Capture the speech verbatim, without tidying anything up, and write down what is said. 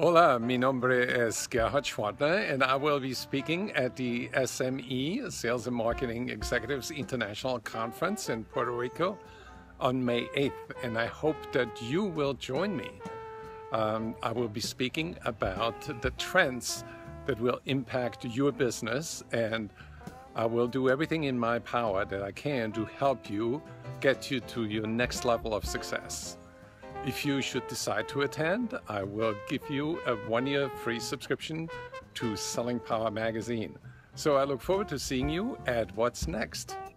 Hola, mi nombre es Gerhard Gschwandtner, and I will be speaking at the S M E, Sales and Marketing Executives International Conference in Puerto Rico on May eighth, and I hope that you will join me. Um, I will be speaking about the trends that will impact your business, and I will do everything in my power that I can to help you get you to your next level of success. If you should decide to attend, I will give you a one-year free subscription to Selling Power magazine. So I look forward to seeing you at What's Next.